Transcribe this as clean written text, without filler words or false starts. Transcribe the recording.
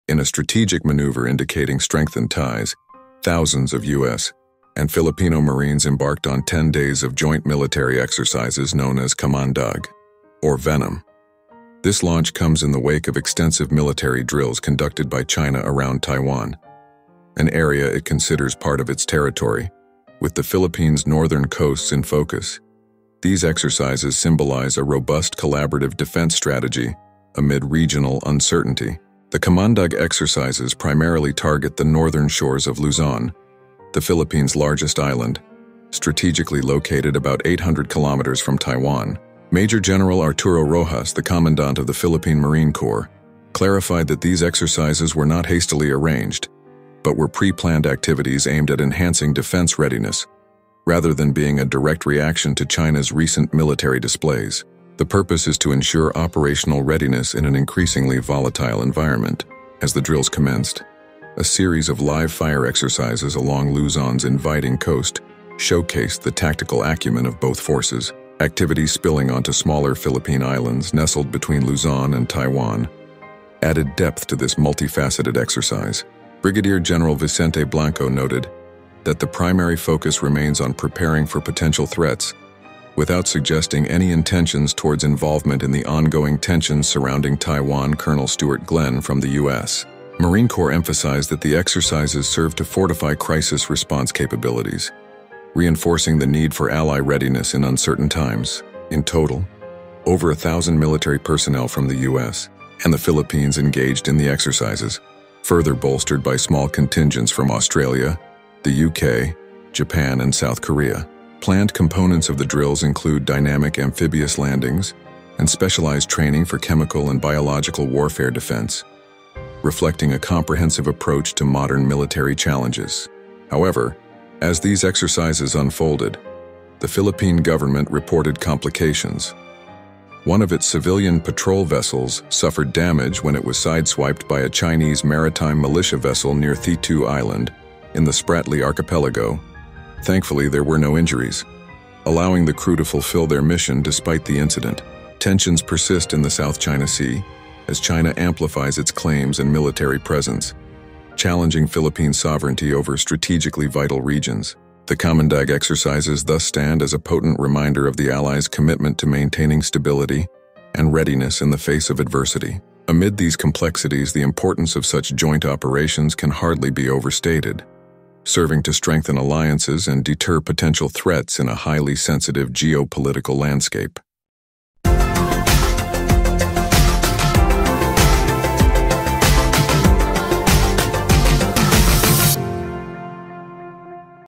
In a strategic maneuver indicating strengthened ties, thousands of U.S. and Filipino Marines embarked on 10 days of joint military exercises known as Kamandag, or Venom. This launch comes in the wake of extensive military drills conducted by China around Taiwan, an area it considers part of its territory, with the Philippines' northern coasts in focus. These exercises symbolize a robust collaborative defense strategy amid regional uncertainty. The Kamandag exercises primarily target the northern shores of Luzon, the Philippines' largest island, strategically located about 800 kilometers from Taiwan. Major General Arturo Rojas, the Commandant of the Philippine Marine Corps, clarified that these exercises were not hastily arranged, but were pre-planned activities aimed at enhancing defense readiness, rather than being a direct reaction to China's recent military displays. The purpose is to ensure operational readiness in an increasingly volatile environment. As the drills commenced, a series of live fire exercises along Luzon's inviting coast showcased the tactical acumen of both forces. Activities spilling onto smaller Philippine islands nestled between Luzon and Taiwan added depth to this multifaceted exercise. Brigadier General Vicente Blanco noted that the primary focus remains on preparing for potential threats, without suggesting any intentions towards involvement in the ongoing tensions surrounding Taiwan. Colonel Stuart Glenn from the U.S. Marine Corps emphasized that the exercises serve to fortify crisis response capabilities, reinforcing the need for ally readiness in uncertain times. In total, over 1,000 military personnel from the U.S. and the Philippines engaged in the exercises, further bolstered by small contingents from Australia, the UK, Japan, and South Korea. Planned components of the drills include dynamic amphibious landings and specialized training for chemical and biological warfare defense, reflecting a comprehensive approach to modern military challenges. However, as these exercises unfolded, the Philippine government reported complications. One of its civilian patrol vessels suffered damage when it was sideswiped by a Chinese maritime militia vessel near Thitu Island in the Spratly Archipelago. Thankfully, there were no injuries, allowing the crew to fulfill their mission despite the incident. Tensions persist in the South China Sea as China amplifies its claims and military presence, challenging Philippine sovereignty over strategically vital regions. The Kamandag exercises thus stand as a potent reminder of the Allies' commitment to maintaining stability and readiness in the face of adversity. Amid these complexities, the importance of such joint operations can hardly be overstated, serving to strengthen alliances and deter potential threats in a highly sensitive geopolitical landscape.